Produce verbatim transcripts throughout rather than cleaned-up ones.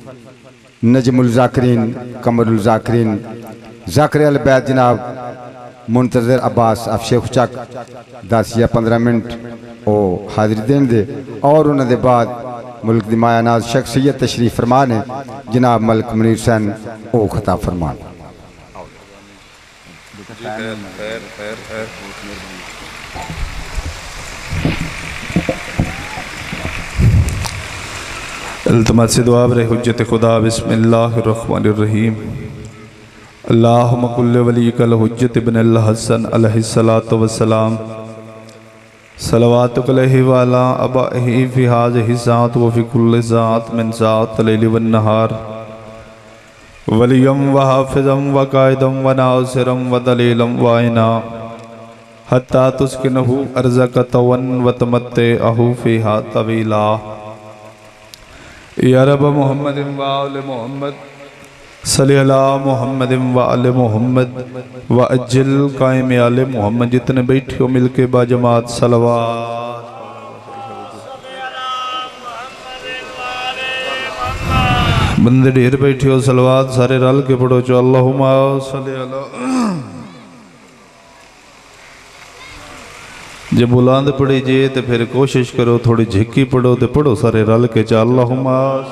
نجم الزاکرین قمر الزاکرین ذاکر البیت جناب منتظر عباس اف شیخ چک دس یا پندرہ منٹ او حاضری دین دے اور انہوں دے بعد ملک دی مایہ ناز شخصیت تشریف فرمانے جناب ملک منیر حسین او خطاب فرمانے خیر خیر خیر خیر التماس سے دعا برے حجت خدا بسم اللہ الرحمن الرحیم اللہم کل ولیک الحجت ابن الحسن علیہ السلام صلواتک علیہ والا ابائہی فی حاضہ ذات وفی کل ذات من ذات لیل والنہار ولیم وحافظم وقائدم وناصرم ودلیلم وائنا حتی تسکنہو ارزک تون وتمتعہو فیہا طویلا یا رب محمد و آل محمد صلی اللہ محمد و آل محمد و اجل قائم آل محمد جتنے بیٹھے ہو مل کے با جماعت صلوات بندے ڈھیر بیٹھے ہو صلوات سارے رل کے پڑھو چو اللہم صلی اللہ جب بلاند پڑھی جے تو پھر کوشش کرو تھوڑی جھکی پڑھو تو پڑھو سارے رل کے چاہ اللہم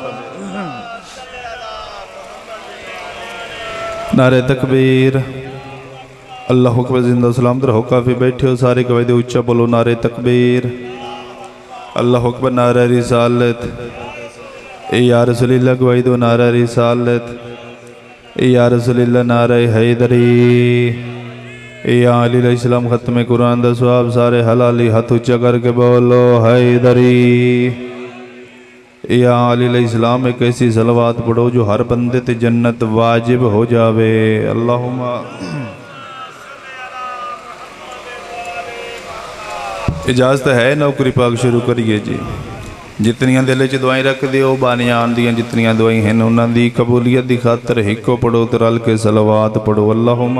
نعرہ تکبیر اللہ اکبر زندہ سلام در ہو کافی بیٹھے ہو سارے قوائد اچھا بولو نعرہ تکبیر اللہ اکبر نعرہ رسالت اے یا رسول اللہ قوائد نعرہ رسالت اے یا رسول اللہ نعرہ حیدری اے یا علی علیہ السلام ختم قرآن دا سواب سارے حلالی ہاتھ اچھا کر کے بولو حیدری اے یا علی علیہ السلام ایک ایسی صلوات پڑھو جو ہر بندے تے جنت واجب ہو جاوے اللہم اجازت ہے نوکری پاک شروع کریے جی جتنیاں دلے چھ دعائیں رکھ دیو بانیان دیاں جتنیاں دعائیں ہیں انہاں دی قبولیت دی خاطر ہکو پڑھو ترال کے صلوات پڑھو اللہم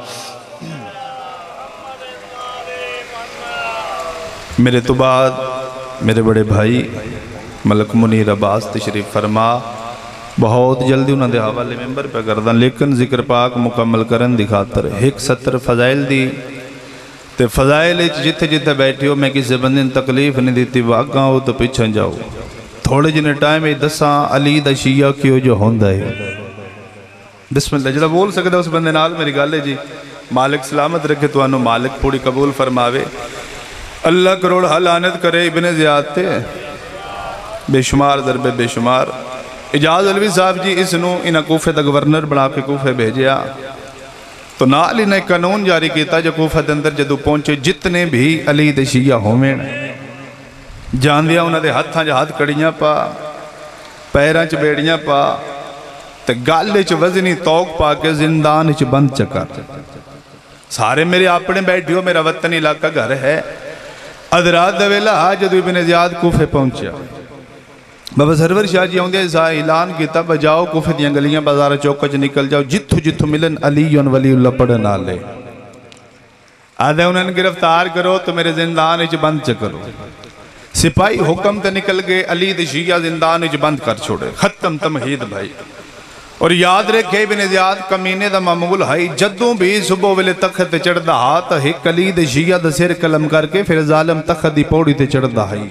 میرے تو بعد میرے بڑے بھائی ملک منیر عباس تشریف فرما بہت جلدی انہوں نے حوالے ممبر پہ کردن لیکن ذکر پاک مکمل کرن دکھاتر ایک ستر فضائل دی تے فضائل جتے جتے بیٹھے ہو میں کسی بندے تکلیف نہیں دیتی واقعا ہو تو پیچھن جاؤ تھوڑے جنہیں ٹائم ہے دساں علی دا شیعہ کیوں جو ہوندہ ہے بسم اللہ جلہ بول سکتا اس بندے نال میری گالے جی مالک سلامت رکھے تو انہوں مالک پوری قبول فرماوے اللہ کروڑ حلانت کرے ابن زیاد تے بے شمار ضرب بے شمار اجاز علوی صاحب جی اس نو انہا کوفے دا گورنر بنا کے کوفے بھیجیا تو نال انہیں قانون جاری کیتا جو کوفہ دے اندر جدو پہنچے جتنے بھی علی دے شیعہ ہومیں جان دیا انہا دے ہتھاں جا ہاتھ کڑیاں پا پیراں چ بیڑیاں پا تے گالے چ وزنی توق پا کے زندان چ بند چکر سارے میرے اپنے بیٹھے ہو میرا وطن علاقہ گھر ہے ادرات دویلہ جدو ابن زیاد کوفے پہنچیا بابا سرور شاہ جی ہوں دے ایسا اعلان کیتا بجاؤ کوفے دیاں گلیاں بازار چوکچ نکل جاؤ جتھو جتھو ملن علی ولی اللہ پڑھنا لے آدھے انہیں گرفتار کرو تو میرے زندان اچھ بند چکرو سپاہی حکم تے نکل گئے علی دے شیعہ زندان اچھ بند کر چھوڑے ختم تمہید بھائی اور یاد رکھے ابن زیاد کمینے دا معمول ہے جدوں بھی صبح ویلے تخت چڑھ دا ہاتھ ایک علی دے شیعہ دا سر قلم کر کے پھر ظالم تخت دی پوڑی تے چڑھ دا ہے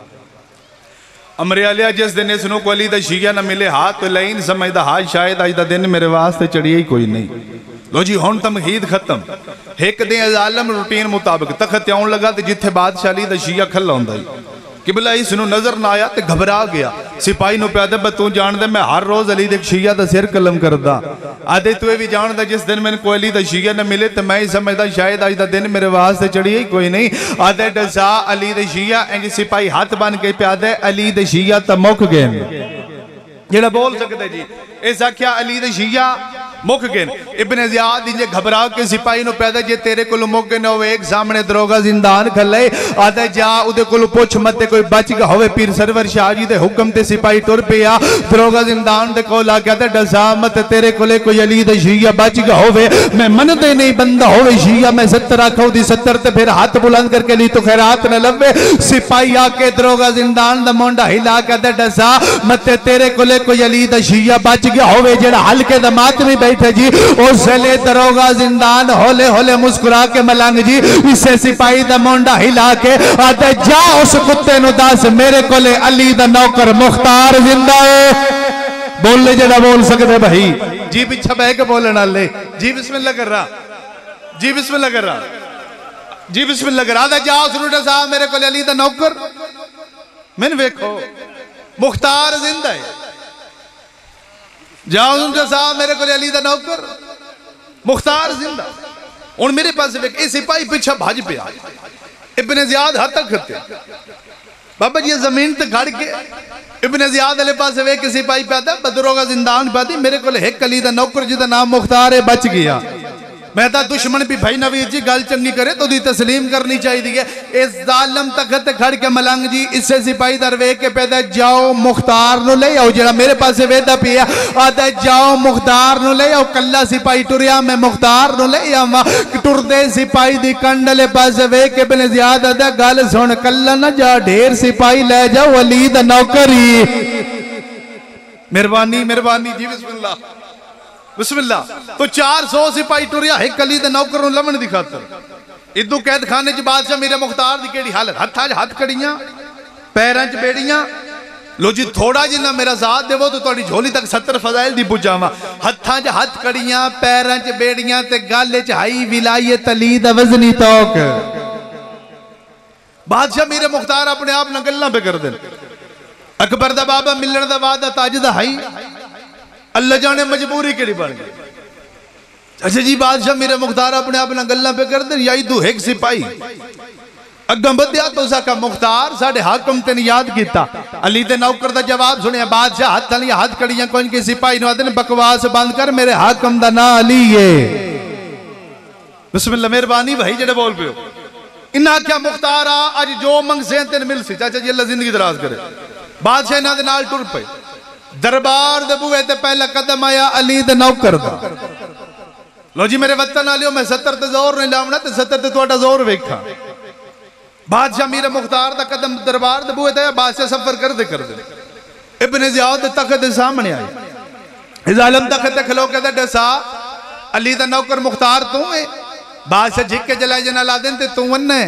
امر علیہ جس دن اس نو کو علی دا شیعہ نہ ملے ہاتھ تو لائن سمجھ دا ہاتھ شاید آج دا دن میرے واسطے چڑھیے ہی کوئی نہیں لو جی ہون تمہید ختم ایک دن ظالم روٹین مطابق تخت آن لگا تے جتھے بادشاہ علی دا شیعہ کھلا ہوں دائی قبلہ اس نو نظر نہ آیا تے گھبرا گیا سپاہی نو پیادے بتوں جان دے میں ہر روز علی دے شیعہ دا سر قلم کردا آدھے توے بھی جان دا جس دن میں کوئی علی دا شیعہ نہ ملے تے میں ہی سمجھدا شاید آج دا دن میرے واسطے چڑھی ہی کوئی نہیں آدھے ڈسا علی دے شیعہ انجی سپاہی ہاتھ بان کے پیادے علی دے شیعہ تا موک گئے جیڑا بول سکتے جی ایسا کیا علی دے شیعہ مک گئے ابن زیاد انجے گھبرا کے سپاہی نو پیدا جے تیرے کلو مک گئے نو ایک سامنے دروگا زندان کھلے آدھے جا ادھے کلو پوچھ متے کوئی بچ گا ہوئے پیر سرور شاہ جی دے حکم تے سپاہی ٹور پیا دروگا زندان دے کولا کیا دے ڈزامت تیرے کلے کوئی علی دے شیعہ بچ گا ہوئے میں من دے نہیں بندہ ہوئے شیعہ میں ستر آکھو دی ستر تے پھر ہاتھ بلند کر کے لی تو خیرات نہ لبے سپاہی آکے دروگا زندان دا مونڈا ہلا کیا دے ڈزامت تیرے کلے کوئی علی دے شیعہ بچ گا ہوئے جڑا حلقے دمات میں بیٹھے جی اس لے دروگا زندان ہولے ہولے مسکرا کے ملنگ جی اسے سپاہی دا مونڈا ہلا کے آدھے جا اس کتے نو داس میرے کولے علی دا نوکر مختار زندہ ہے بول لے جڑا بول سکتے بھائی جی پیچھا بہ کے بولنا لے جی بسم اللہ کر رہا جی بسم اللہ کر رہا جی بسم اللہ کر رہا آدھے جا اس روٹا صاحب میرے کولے علی دا نوکر میں نے ویکھو مختار زندہ ہے جاؤ ان کا صاحب میرے کو علی دا نوکر مختار زندہ ان میرے پاس ایک اے سپاہی پیچھا بھاج پہ آئے ابن زیاد ہاتھ تک کرتے بابا جی زمین تک گھڑ کے ابن زیاد علیہ پاس ایک سپاہی پہ آتا بدروگا زندان پہ آتی میرے کو ایک علی دا نوکر جی دا نام مختار ہے بچ گیا میں تا دشمن بھی بھائی نویر جی گل چنگی کرے تو دی تسلیم کرنی چاہی دیئے اس ظالم تکت کھڑ کے ملنگ جی اس سے سپاہی دروے کے پیدا جاؤ مختار نو لے آؤ جڑا میرے پاس سے ویدہ پیا آدھا جاؤ مختار نو لے آؤ کلہ سپاہی ٹوریا میں مختار نو لے آؤ ٹور دے سپاہی دی کنڈلے پاس سے وے کے بن زیادہ دا گل سن کلہ نہ جا ڈھیر سپاہی لے جاؤ علی دا نوکری مہربانی مہربانی جی بسم اللہ بسم اللہ تو چار سو سپاہی ٹوریا ایک علی دے نوکروں لمن دکھاتا ادھو قید خانے چ بادشاہ میرے مختار دی کیڑی حالت ہتھاں چ ہتھ کڑیاں پیراں چ بیڑیاں لو جی تھوڑا جنہ میرا ذات دے وہ تو تھوڑی جھولی تک ستر فضائل دی پجاواں ہتھاں چ ہتھ کڑیاں پیراں چ بیڑیاں تے گالے چ ہائی ولایت علی دا وزنی توک بادشاہ میرے مختار اپنے آپ نہ گلاں پہ کر دیں اکبر دا بابا ملن دا وعدہ تاج دا ہائی اللہ جانے مجبوری کے لیے بڑھ گئی اچھا جی بادشاہ میرے مختار اپنے اپنا گلہ پہ کر دیں یہی دو ایک سپاہی اگم بدیا تو سکا مختار ساڑھے حاکم تین یاد کیتا علی دے نوکر دا جواب سنے بادشاہ ہاتھ تلی ہاتھ کڑیاں کوئی کی سپاہی نو آدھے بکواس بند کر میرے حاکم دا نا علی ہے بسم اللہ مہربانی بھائی جڑے بول پہ ہو انہا کیا مختار آج جو منگ سے تین مل سی چاچا جی اللہ زندگی دراز کرے بادشاہ انہا دے نال ٹور پہ دربار دے بوئے تے پہلا قدم آیا علی دے نوکر دا لو جی میرے وطن آلیو میں ستر تے زور نہیں لاؤنا تے ستر تے توڑا زور ویکھا بادشاہ میرے مختار دا قدم دربار دے بوئے تے بادشاہ سفر کر دے کر دے ابن زیاد تخت دے سامنے آئی اس عالم تخت دے کھلو کے دے ڈسا علی دا نوکر مختار تو ہے بادشاہ جھک کے جلائے جنہ لا دیں تے تو انہیں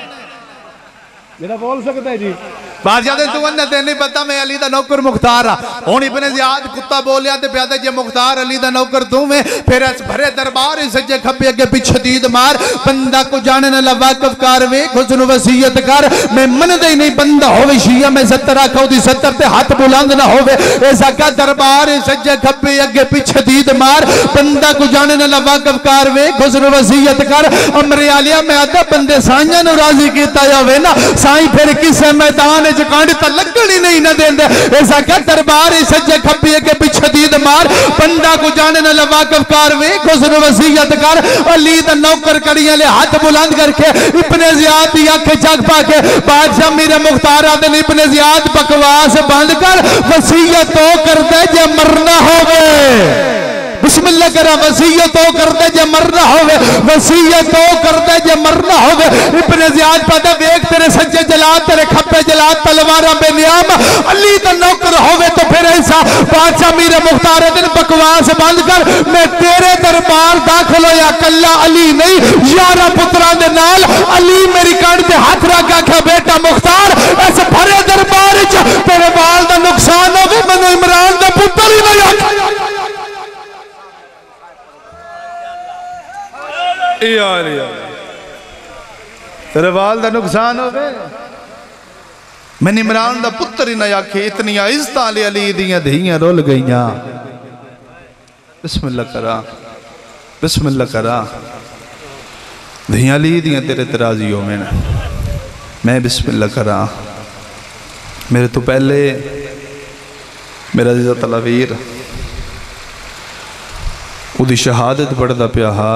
میرا بول سکتا ہے جی بادشاہ دے تو انہیں تے نہیں پتا میں علی دا نوکر مختار رہا ہون ابن زیاد کتا بولیا تے پیادہ جے مختار علی دا نوکر تو میں پھر اس بھرے دربار سجے کھپی اگے پیچھے دید مار بندہ کو جانے نہ لواقف کاروے خسن وسیعت کر میں من دے نہیں بندہ ہوئے شیعہ میں ستر آکھا دی ستر تے ہاتھ بلند نہ ہوئے ایسا کا دربار سجے کھپی اگے پیچھے دید مار بندہ کو جانے نہ لواقف کاروے خسن وسیعت کر امر عالیہ میں آتا بندے سائنیا نو راضی کیتا یا وینا سائیں پھر کسے میدان جو کانڈ تا لگنی نہیں نہ دیں دے ایسا کہ دربار سجے کھپی کے پیچھے دید مار بندہ کو جانے نہ لواقف کاروے خسن وسیعت کر علی دا نوکر کڑیاں لے ہاتھ بلند کر کے ابن زیاد دی آنکھیں جگ پا کے بادشاہ میرے مختار آدھن ابن زیاد بکواس بند کر وسیعت تو کر دے جے مرنا ہوئے بسم اللہ کرا وسیعت تو کر دے جے مرنا ہوئے وسیعت تو کر دے جے مرنا ہوئے ابن زیاد پتا بیک تیرے سجے جلات تیرے کھپے جلات تلوارہ بے نیام علی دا نوکر ہوئے تو پھر ایسا بادشاہ میرے مختار دن بکواس بند کر میں تیرے دربار داخل ہو یا کلہ علی نہیں یارہ پتران دے نال علی میری کانڈ دے ہاتھ رکھا کیا بیٹا مختار ایسے بھرے دربار تیرے بال دا نقصان ہوئے منو عمران دا پتر ہی نہیں آیا تیرے والدہ نقصان ہوئے میں نے عمران دا پتر ہی نہ آکھے اتنی عزتہ لے علی دیاں دھیاں رول گئیاں بسم اللہ کرا بسم اللہ کرا دھیاں علی دیاں تیرے ترازیوں میں میں بسم اللہ کرا میرے تو پہلے میرا عزت الویر وہ شہادت پڑھتا پیا ہا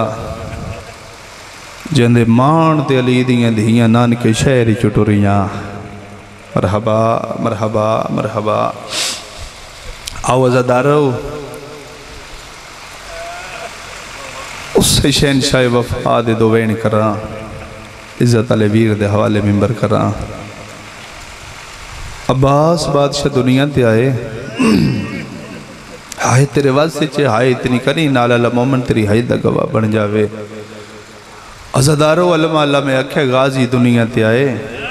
جندے مان تے علی دیاں دھیاں نانکے شہری چٹوریاں مرحبا مرحبا مرحبا آو عزادارو اس سے شہنشاہ وفا دے دو وین کراں عزت علی ویر دے حوالے ممبر کراں عباس بادشاہ دنیا تے آئے ہائے تیرے واسطے چے ہائے اتنی کری نالا مومن تیری ہائی دا گواہ بن جاوے عزادارو علماء اللہ میں اکھے غازی دنیا تے آئے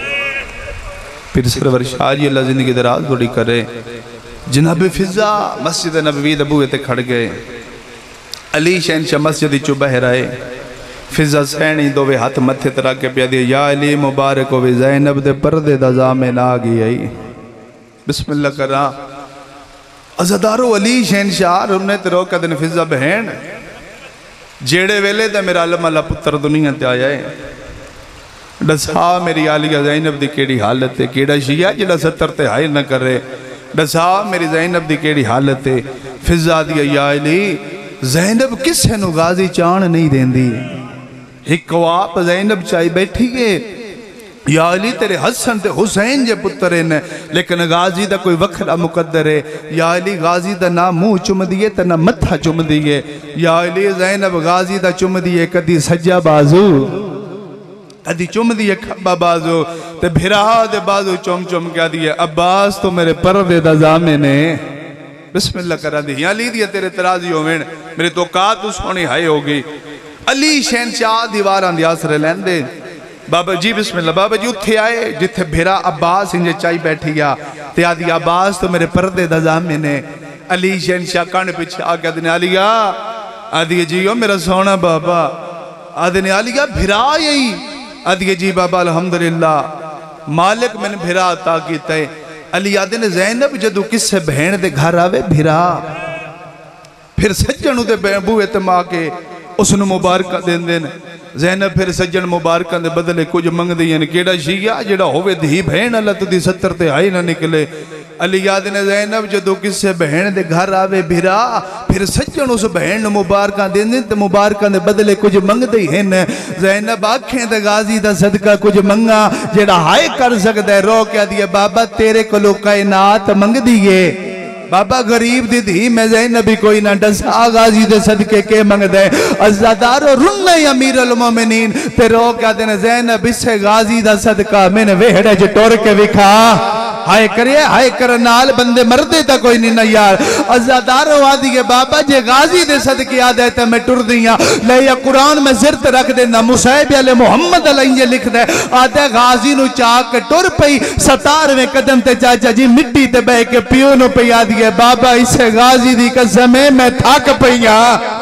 پھر سرور شاہ جی اللہ زندگی دراز بڑی کرے جناب فضا مسجد نبوی دبوئے تے کھڑ گئے علی شہنشاہ مسجدی چو بہر آئے فضا سینی دووے ہاتھ متھے ترا کے پیا دیا یا علی مبارک ہوئے زینب دے پردے دا زامن آگئی آئی بسم اللہ کرا عزادارو علی شہنشاہ رمنے تے روکا دن فضا بہن جیڑے ویلے دا میرا علم اللہ پتر دنیا تے آیا ہے ڈسا میری آلیہ زینب دی کیڑی حالت ہے کیڑا شیعہ جڑا ستر تے ہائے نہ کرے ڈسا میری زینب دی کیڑی حالت ہے فضا دیا یا علی زینب کس ہے نو غازی چان نہیں دین دی ایک قواب زینب چاہی بیٹھی گے یا علی تیرے حسن تے حسین جے پترے نے لیکن غازی دا کوئی وکھرا مقدر ہے یا علی غازی دا نہ منہ چم دیئے تے نہ متھا چم دیئے یا علی زینب غازی دا چم دیئے کدی سجا بازو کدی چم دیئے کھبا بازو تے بھرا دے بازو چم چم کیا دیئے عباس تو میرے پردے دا زامن ہے بسم اللہ کرا دی یا علی دیئے تیرے ترازی ہوئن میرے توقات اس ہونی ہائے ہوگی علی شہنشاہ دیواران دی آسرے لیندے بابا جی بسم اللہ بابا جی اتھے آئے جتھے بھیرا عباس انجھے چائی بیٹھی گیا تے آدھی عباس تو میرے پردے دا زامن ہے علی شہنشاہ کان پچھے آگیا دنے آلیا آدھی جیو میرا سونا بابا آدھنے آلیا بھیرا یہی آدھی جی بابا الحمدللہ مالک میں نے بھیرا عطا کیتا ہے علی آدھنے زینب جدو کس سے بہن دے گھر آوے بھیرا پھر سجنوں دے بوئے تما کے اس نے مبارکہ دین دین زینب پھر سجن مبارکہ دے بدلے کچھ منگ دیں کیڑا شیعہ جڑا ہوئے دھی بہن اللہ تو دی ستر تے آئی نہ نکلے علی یاد نے زینب جدو کس سے بہن دے گھر آوے بھیرا پھر سجن اس بہن مبارکہ دین دیں تے مبارکہ دے بدلے کچھ منگ دیں زینب آنکھیں دے غازی دا صدقہ کچھ منگا جڑا ہائے کر سکتا ہے رو کیا دیا بابا تیرے کلو کائنات منگ دیئے بابا غریب دی دی میں زینبی کوئی نہ ڈسا غازی دے صدقے کے منگ دے عزادارو رننے امیر المومنین تے رو کیا دینے زینب اس سے غازی دا صدقہ میں نے ویڑے جو ٹور کے وکھا ہائے کریے ہائے کرنال بندے مردے تا کوئی نہیں یار عزادارو آدھی گے بابا جے غازی دے صدقے آدھے تا میں ٹر دیاں لے یا قرآن میں زرت رکھ دینا مصیب علی محمد علیہ لکھ دے آدھے غازی نو چاک ٹر پئی ستار میں قدم تے چاچا جی مٹی تے بے کے پیونو پئی آدھی گے بابا اسے غازی دی قسمیں میں تھاک پئیاں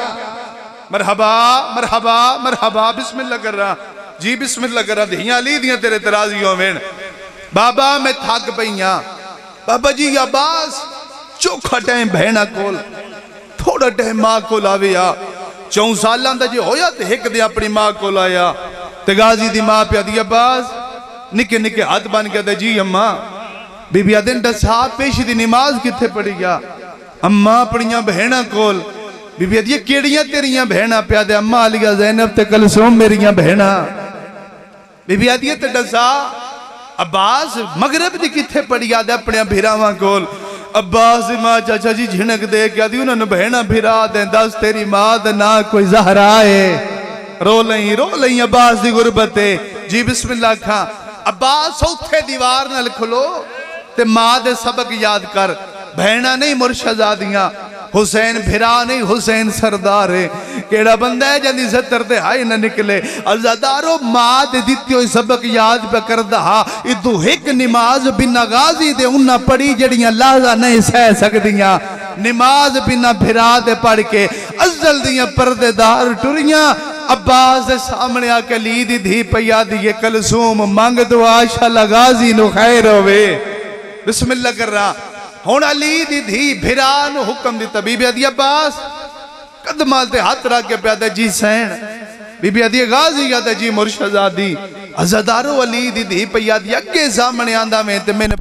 مرحبا مرحبا مرحبا بسم اللہ کر رہا جی بسم اللہ کر رہا دھیاں لی دیاں تیرے ترازیوں میں بابا میں تھاک پئیاں بابا جی عباس چوکھا ٹائم بہنا کول تھوڑا ٹائم ماں کول آویا چون سالان دا جی ہویا تے ہک دے اپنی ماں کول آیا تے غازی دی ماں پہ دی عباس نکے نکے ہاتھ بان کے دے جی اماں بی بی آدھن دس ہاتھ پیشی دی نماز کتے پڑی گیا اماں پڑیاں بہنا کول بی بی آدھیے کیڑیاں تیریاں بہنا پیا دے اماں علیہ زینب تے کلثوم میریاں بہنا بی بی آدھیے تے دسا عباس مغرب دی کتے پڑی آدھے اپنے بھیراواں کول عباس ماں چاچا جی جھنک دے کیا دی انہوں نے بہنا بھیرا دیں دس تیری ماں دے نہ کوئی زہرائے رو لیں رو لیں عباس دی غربتے جی بسم اللہ کھا عباس ہوتے دیوار نہ لکھلو تے ماں دے سبق یاد کر بہنا نہیں مرشدادیاں حسین بھرا نہیں حسین سردار ہے کیڑا بندہ ہے جاندی ستر دے ہائی نہ نکلے عزادارو ماں دے دیتی ہوئی سبق یاد پہ کر دہا ادھو ایک نماز بنا غازی دے انہا پڑی جڑیاں لازہ نہیں سہ سکدیاں نماز بنا بھرا دے پڑھ کے ازل دیاں پردے دار ٹوریاں عباس سامنے آکے لیدی دھی پیا دیئے کلثوم مانگ دعا شاءاللہ غازی نو خیر ہوئے بسم اللہ کر رہا ہونا لیدی دھی بھرانو حکم دی طبیبی آدھی عباس قدمالتے ہاتھ رکھ کے پیادہ جی سین بی بی آدھی غازی آدھا جی مرشدادی عزادارو لیدی دھی پیا دی اگے سامنے آندہ میں تے میں نے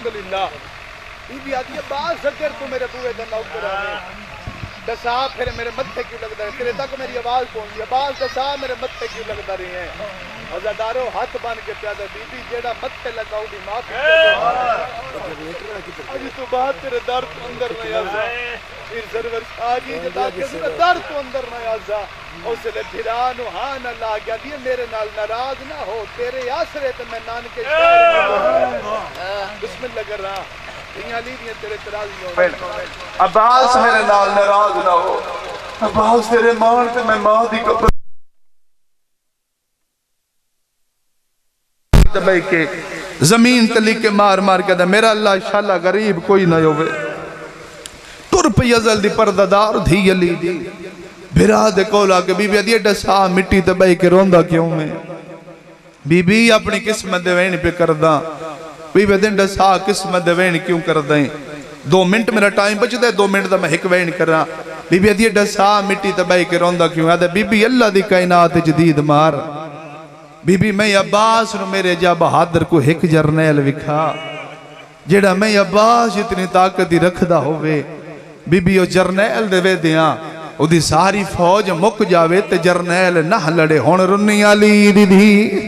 الحمدللہ بی بی آدھی عباس اگر تو میرے بوئے دا نوکر آنے دسا پھر میرے متھے کیوں لگتا ہے تیرے تک میری آواز پہنچی عباس دسا میرے متھے کیوں لگتا رہی ہیں عزادارو ہاتھ بن کے پیادہ بی بی جیڑا متھے لگاؤ دی معافی آج تو بات تیرے در تو اندر نہ یازا پھر سرور آگی جدا کے سر در تو اندر نہ یازا اس لئے پھرانو ہاں نہ لاگیا دیئے میرے نال ناراض نہ ہو تیرے آسرے تو میں نان کے شہر بسم اللہ کر رہا عباس میرے نال ناراض نہ ہو عباس تیرے مان تے میں ماں دی قبر دبائی کے زمین تلی کے مار مار کے دا میرا اللہ انشاءاللہ غریب کوئی نہ ہوئے تر پی ازل دی پرددار دھی علی دی بھرا دے کولا کہ بی بی ادھیے ڈسا مٹی دبائی کے روندہ کیوں میں بی بی اپنی قسمت دے وین پہ کردہ بی بی دن ڈسا قسمت دے وین کیوں کردیں دو منٹ میرا ٹائم بچ دے دو منٹ دا میں ہک وین کر رہا بی بی ادھیے ڈسا مٹی دبائی کے روندہ کیوں ہے بی بی اللہ دی کائنات جدید مار بی بی میں عباس نو میرے جا بہادر کو ہک جرنیل وکھا جیڑا میں عباس اتنی طاقتی رکھ دا ہوئے بی بی او جرنیل دے وے دیاں او دی ساری فوج مک جاوے تے جرنیل نہ لڑے ہون رنی علی دی دی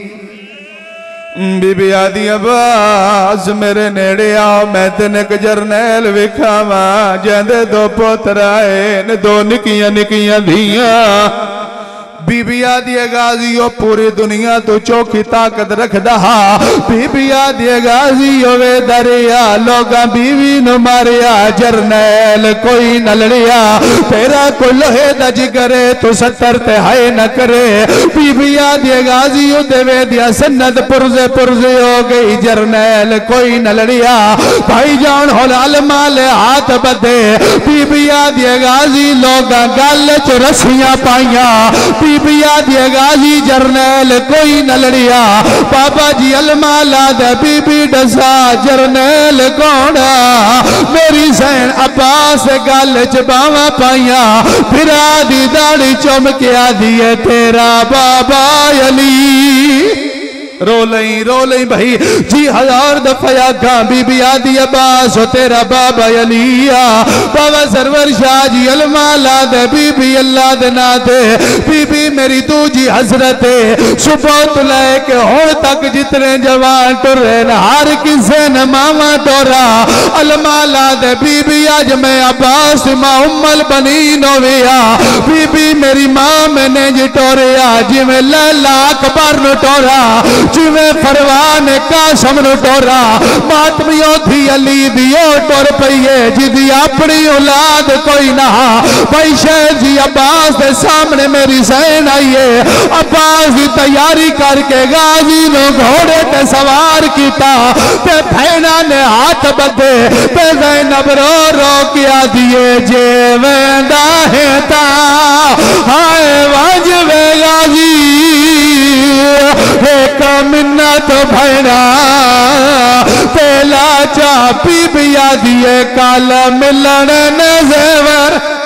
بی بی آدھی عباس میرے نیڑے آؤ میں تنک جرنیل وکھا ماں جیندے دو پوترائے دو نکیاں نکیاں دھیاں بی بی آدھی غازیو پوری دنیا تو چوکی طاقت رکھ دہا بی بی آدھی غازیو وے دریا لوگاں بیوی نو ماریا جرنیل کوئی نہ لڑیا تیرا کو لوہے دا جگرے تو ستر تہائی نہ کرے بی بی آدھی غازیو دے وے دیا سند پرزے پرزے ہو گئی جرنیل کوئی نہ لڑیا بھائی جان حلال مالے ہاتھ بدے بی بی آدھی غازی لوگاں گل چو رسیاں پائیاں بی بی آدھی غازی جرنیل کوئی نہ لڑیا بابا جی المالا دے بی بی ڈسا جرنیل کوڑا میری سین عباس گل چباوا پائیا پھر آدھی داڑی چمکیا دیئے تیرا بابا علی رو لیں رو لیں بھائی جی ہزار دفعہ گاں بی بی آدھی عباس و تیرا بابا علیہ بابا سرور شاہ جی المالا دے بی بی اللہ دنا دے بی بی میری تو جی حضرت صبح تلائے کہ ہون تک جتنے جوان ٹرین ہر کسے نماما ٹورا المالا دے بی بی آج میں عباس ماں ام البنین ہویا بی بی میری ماں میں نے جی ٹوریا جی میں لیلہ اکبر نو ٹورا جی میں فروان قاسم نو ٹورا ماتمیوں تھی علی دیو ٹور پئیے جی دی اپنی اولاد کوئی نہ بھائی شہر جی عباس دے سامنے میری سین آئیے عباس دی تیاری کر کے غازی نو گھوڑے تے سوار کیتا تے بھینا نے ہاتھ بدے تے زینب رو رو کیا دیئے جے ویندہ ہے تا ہائے واجب غازی ایک منت بھینا پہلا چا پی بیا دیئے کال ملن نے زیور